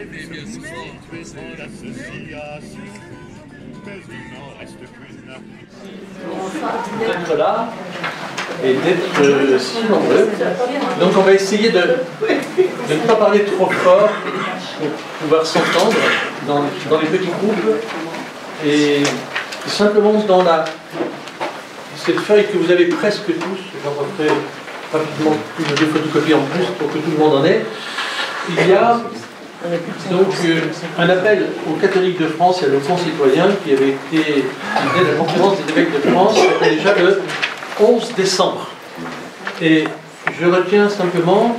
D'être là et d'être si nombreux. Donc on va essayer de ne pas parler trop fort pour pouvoir s'entendre dans les petits groupes et simplement dans cette feuille que vous avez presque tous, j'en referai rapidement une ou deux photocopies en plus pour que tout le monde en ait. Il y a donc un appel aux catholiques de France et à nos concitoyens qui avait été dès la conférence des évêques de France, c'était déjà le 11 décembre. Et je retiens simplement,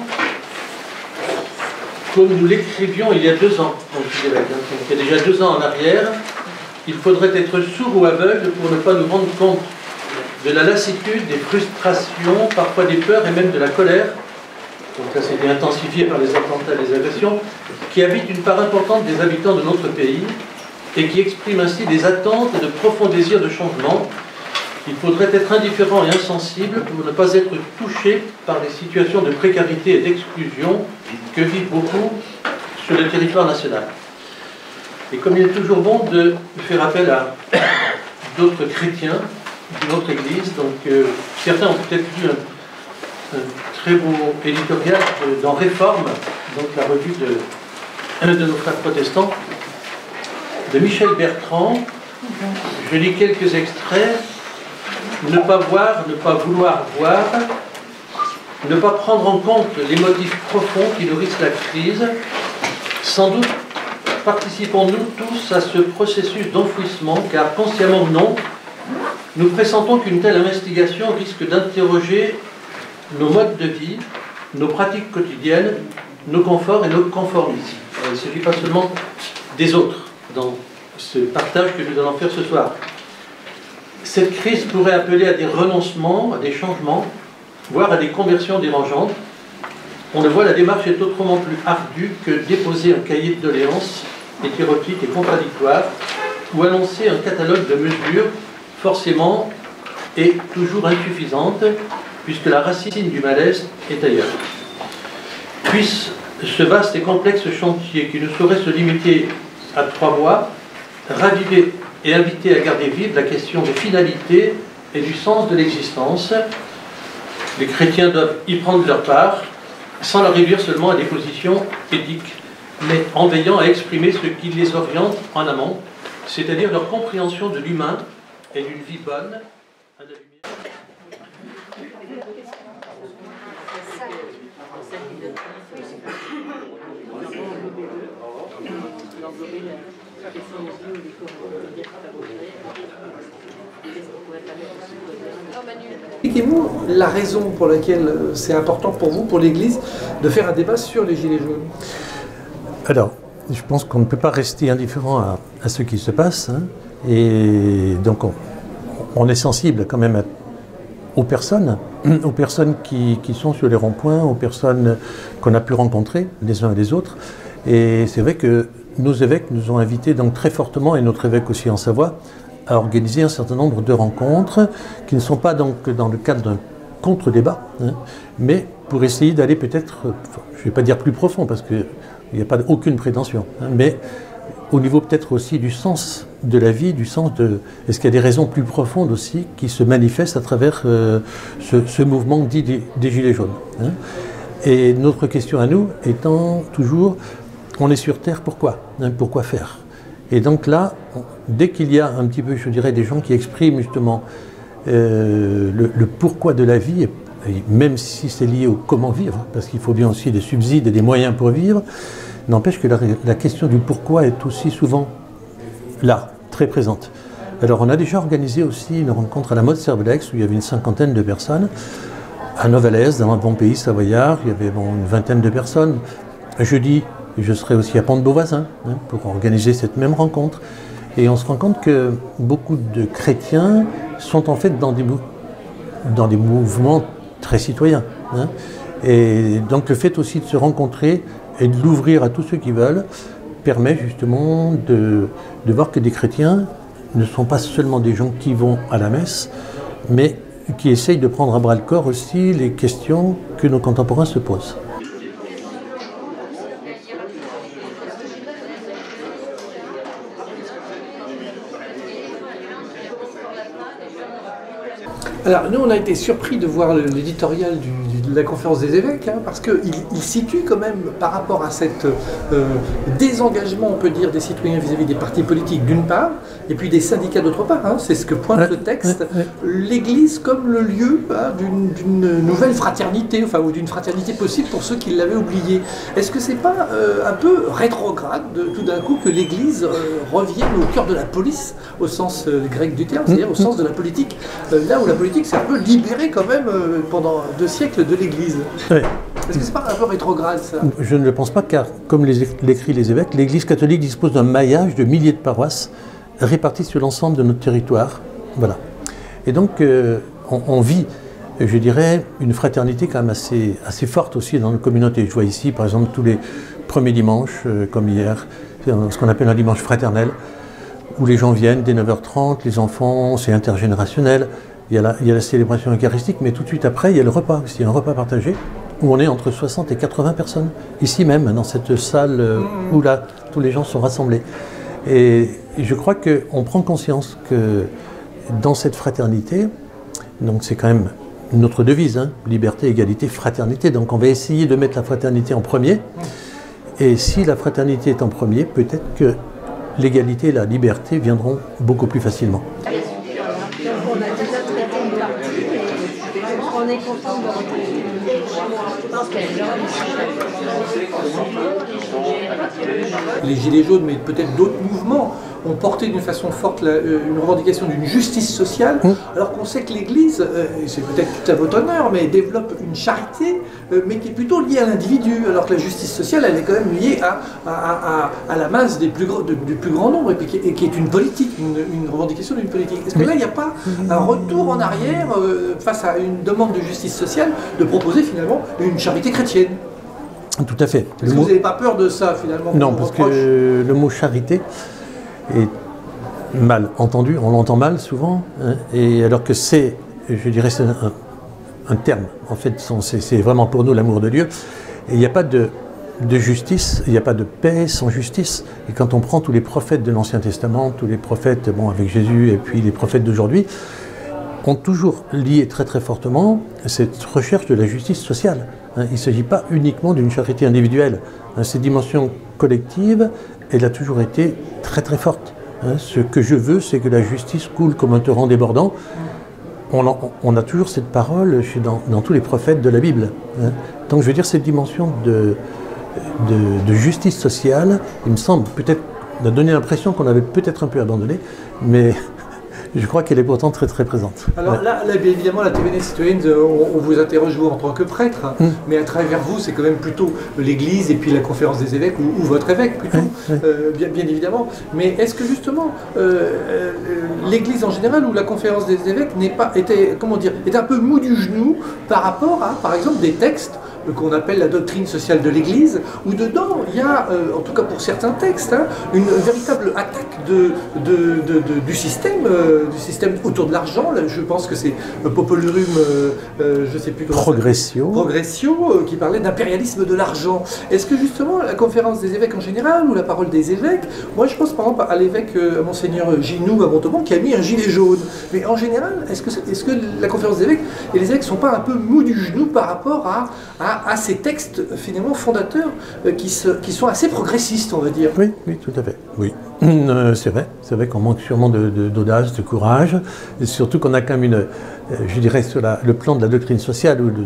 comme nous l'écrivions il y a 2 ans, donc il y a déjà 2 ans en arrière, il faudrait être sourd ou aveugle pour ne pas nous rendre compte de la lassitude, des frustrations, parfois des peurs et même de la colère. Donc ça s'est intensifié par les attentats et les agressions, qui habitent une part importante des habitants de notre pays et qui expriment ainsi des attentes et de profonds désirs de changement. Il faudrait être indifférent et insensible pour ne pas être touché par les situations de précarité et d'exclusion que vivent beaucoup sur le territoire national. Et comme il est toujours bon de faire appel à d'autres chrétiens d'une autre église, donc certains ont peut-être vu un très beau éditorial dans Réforme, donc la revue de nos frères protestants, de Michel Bertrand. Je lis quelques extraits. Ne pas voir, ne pas vouloir voir, ne pas prendre en compte les motifs profonds qui nourrissent la crise. Sans doute participons-nous tous à ce processus d'enfouissement, car consciemment ou non, nous pressentons qu'une telle investigation risque d'interroger nos modes de vie, nos pratiques quotidiennes, nos conforts et nos conformismes. Il ne s'agit pas seulement des autres dans ce partage que nous allons faire ce soir. Cette crise pourrait appeler à des renoncements, à des changements, voire à des conversions dérangeantes. On le voit, la démarche est autrement plus ardue que déposer un cahier de doléances hétéroclite et contradictoire ou annoncer un catalogue de mesures forcément et toujours insuffisantes, puisque la racine du malaise est ailleurs. Puisse ce vaste et complexe chantier, qui ne saurait se limiter à 3 mois, raviver et inviter à garder vive la question des finalités et du sens de l'existence. Les chrétiens doivent y prendre leur part, sans la réduire seulement à des positions éthiques, mais en veillant à exprimer ce qui les oriente en amont, c'est-à-dire leur compréhension de l'humain et d'une vie bonne à la lumière. Expliquez-vous la raison pour laquelle c'est important pour vous, pour l'Église, de faire un débat sur les Gilets jaunes. Alors, je pense qu'on ne peut pas rester indifférent à ce qui se passe, hein, et donc on est sensible quand même aux personnes qui sont sur les ronds-points, aux personnes qu'on a pu rencontrer les uns et les autres. Et c'est vrai que nos évêques nous ont invités donc très fortement, et notre évêque aussi en Savoie, à organiser un certain nombre de rencontres qui ne sont pas donc dans le cadre d'un contre-débat, hein, mais pour essayer d'aller peut-être, je ne vais pas dire plus profond parce qu'il n'y a pas aucune prétention, hein, mais au niveau peut-être aussi du sens de la vie, du sens de... Est-ce qu'il y a des raisons plus profondes aussi qui se manifestent à travers ce mouvement dit des Gilets jaunes, hein. Et notre question à nous étant toujours, on est sur Terre, pourquoi, hein, pourquoi faire? Et donc là, dès qu'il y a un petit peu, je dirais, des gens qui expriment justement le pourquoi de la vie, et même si c'est lié au comment vivre, parce qu'il faut bien aussi des subsides et des moyens pour vivre, n'empêche que la question du pourquoi est aussi souvent là, très présente. Alors on a déjà organisé aussi une rencontre à la Motte Cervelex où il y avait une 50aine de personnes, à Novalaise, dans un bon pays savoyard, il y avait une 20aine de personnes. Jeudi, je serai aussi à Pont-de-Beauvoisin, hein, pour organiser cette même rencontre. Et on se rend compte que beaucoup de chrétiens sont en fait dans des mouvements très citoyens, hein. Et donc le fait aussi de se rencontrer et de l'ouvrir à tous ceux qui veulent permet justement de voir que des chrétiens ne sont pas seulement des gens qui vont à la messe, mais qui essayent de prendre à bras le corps aussi les questions que nos contemporains se posent. Alors, nous, on a été surpris de voir l'éditorial de la conférence des évêques, hein, parce qu'il situe quand même, par rapport à cet désengagement, on peut dire, des citoyens vis-à-vis des partis politiques, d'une part, et puis des syndicats, d'autre part, hein, c'est ce que pointe le texte, l'Église comme le lieu hein, d'une nouvelle fraternité, enfin, ou d'une fraternité possible pour ceux qui l'avaient oublié. Est-ce que c'est pas un peu rétrograde, tout d'un coup, que l'Église revienne au cœur de la police, au sens grec du terme, c'est-à-dire au sens de la politique, là où la politique c'est un peu libéré quand même pendant 2 siècles de l'Église. Oui. Est-ce que c'est pas un peu rétrograde ça? Je ne le pense pas car, comme l'écrivent les évêques, l'Église catholique dispose d'un maillage de milliers de paroisses réparties sur l'ensemble de notre territoire. Voilà. Et donc on vit, je dirais, une fraternité quand même assez forte aussi dans nos communautés. Je vois ici par exemple tous les premiers dimanches, comme hier, ce qu'on appelle un dimanche fraternel, où les gens viennent dès 9h30, les enfants, c'est intergénérationnel. Il y a la célébration eucharistique, mais tout de suite après, il y a le repas aussi, un repas partagé, où on est entre 60 et 80 personnes, ici même, dans cette salle où là, tous les gens sont rassemblés. Et je crois qu'on prend conscience que dans cette fraternité, donc c'est quand même notre devise, hein, liberté, égalité, fraternité, donc on va essayer de mettre la fraternité en premier, et si la fraternité est en premier, peut-être que l'égalité et la liberté viendront beaucoup plus facilement. On a déjà traité une partie et on est content de retrouver. Je pense qu'elle Les Gilets jaunes, mais peut-être d'autres mouvements, ont porté d'une façon forte une revendication d'une justice sociale, alors qu'on sait que l'Église, et c'est peut-être tout à votre honneur, mais développe une charité, mais qui est plutôt liée à l'individu, alors que la justice sociale, elle est quand même liée à la masse du plus grand nombre, et qui est une politique, une revendication d'une politique. Est-ce que là, il n'y a pas un retour en arrière face à une demande de justice sociale, de proposer finalement une charité chrétienne? Tout à fait. Est-ce que vous n'avez pas peur de ça finalement? Non, parce que le mot charité est mal entendu, on l'entend mal souvent, hein, et alors que c'est, je dirais, c'est un terme, en fait, c'est vraiment pour nous l'amour de Dieu, et il n'y a pas de justice, il n'y a pas de paix sans justice, et quand on prend tous les prophètes de l'Ancien Testament, tous les prophètes, bon, avec Jésus, et puis les prophètes d'aujourd'hui, ont toujours lié très très fortement cette recherche de la justice sociale. Hein, il ne s'agit pas uniquement d'une charité individuelle, hein, cette dimension collective, elle a toujours été très très forte. Hein. Ce que je veux, c'est que la justice coule comme un torrent débordant. On a toujours cette parole dans tous les prophètes de la Bible. Hein. Donc je veux dire, cette dimension de justice sociale, il me semble, peut-être, on a donné l'impression qu'on avait peut-être un peu abandonné, mais je crois qu'elle est pourtant très très présente. Alors là, bien évidemment, la TVN citoyenne, on vous interroge vous en tant que prêtre, mais à travers vous, c'est quand même plutôt l'Église et puis la conférence des évêques, ou votre évêque plutôt, bien évidemment. Mais est-ce que justement, l'Église en général ou la conférence des évêques est un peu mou du genou par rapport à, par exemple, des textes qu'on appelle la doctrine sociale de l'Église, où dedans il y a, en tout cas pour certains textes, hein, une véritable attaque du système autour de l'argent. Je pense que c'est Populurum, je ne sais plus comment Progressio, qui parlait d'impérialisme de l'argent. Est-ce que justement la conférence des évêques en général, ou la parole des évêques, moi je pense par exemple à l'évêque Monseigneur Ginou à Montauban, qui a mis un gilet jaune. Mais en général, est-ce que la conférence des évêques et les évêques ne sont pas un peu mous du genou par rapport à ces textes finalement fondateurs qui sont assez progressistes, on va dire? Oui, tout à fait. Oui. C'est vrai qu'on manque sûrement d'audace, de courage, et surtout qu'on a quand même je dirais sur le plan de la doctrine sociale ou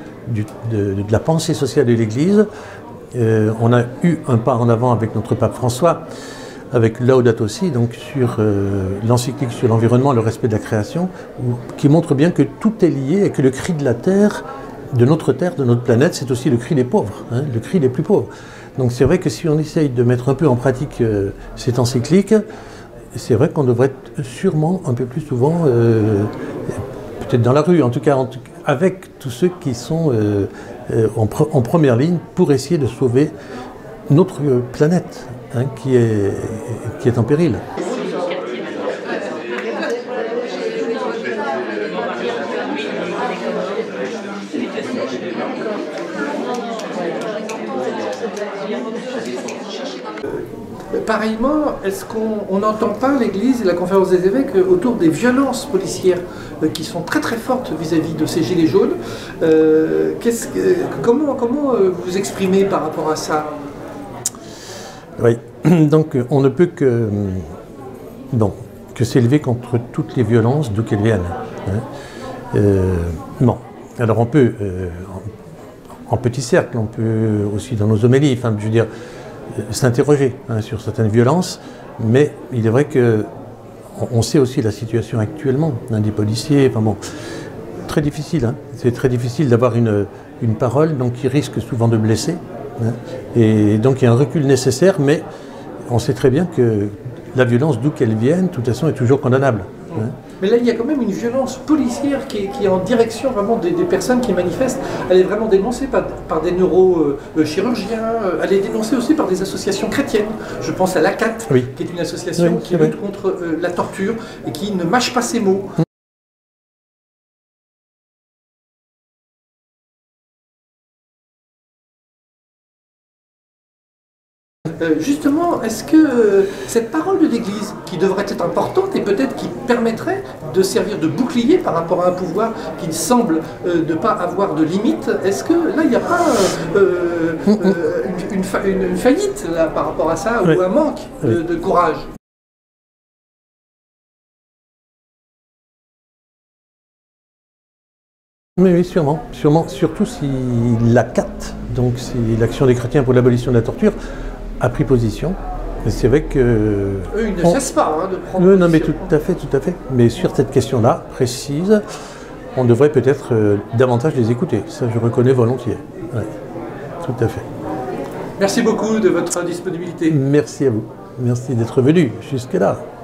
de la pensée sociale de l'Église, on a eu un pas en avant avec notre pape François, avec Laudato Si, donc sur l'encyclique sur l'environnement, le respect de la création, qui montre bien que tout est lié et que le cri de la terre, de notre terre, de notre planète, c'est aussi le cri des pauvres, hein, le cri des plus pauvres. Donc c'est vrai que si on essaye de mettre un peu en pratique cette encyclique, c'est vrai qu'on devrait être sûrement un peu plus souvent, peut-être dans la rue, en tout cas avec tous ceux qui sont en première ligne pour essayer de sauver notre planète, hein, qui est en péril. Pareillement, est-ce qu'on n'entend pas l'Église et la conférence des évêques autour des violences policières qui sont très très fortes vis-à-vis de ces gilets jaunes? Comment vous exprimez par rapport à ça? Oui, donc on ne peut que s'élever contre toutes les violences d'où qu'elles viennent. Bon, alors on peut, en petit cercle, on peut aussi dans nos homélies, enfin, je veux dire, s'interroger sur certaines violences, mais il est vrai que on sait aussi la situation actuellement des policiers. Enfin bon, très difficile. C'est très difficile d'avoir une parole donc qui risque souvent de blesser. Et donc il y a un recul nécessaire, mais on sait très bien que la violence, d'où qu'elle vienne, de toute façon, est toujours condamnable. Mais là, il y a quand même une violence policière qui est en direction vraiment des personnes qui manifestent. Elle est vraiment dénoncée par des neurochirurgiens, elle est dénoncée aussi par des associations chrétiennes. Je pense à l'ACAT, oui, qui est une association qui lutte contre la torture et qui ne mâche pas ses mots. Justement, est-ce que cette parole de l'Église, qui devrait être importante et peut-être qui permettrait de servir de bouclier par rapport à un pouvoir qui semble ne pas avoir de limite, est-ce que là, il n'y a pas une faillite là, par rapport à ça, ou un manque de courage? Oui, sûrement, surtout si l'ACAT, donc c'est l'Action des chrétiens pour l'abolition de la torture, a pris position. C'est vrai que... Eux, ils ne cessent pas de prendre position. Non, mais tout à fait. Mais sur cette question-là, précise, on devrait peut-être davantage les écouter. Ça, je reconnais volontiers. Ouais, tout à fait. Merci beaucoup de votre disponibilité. Merci à vous. Merci d'être venu jusque-là.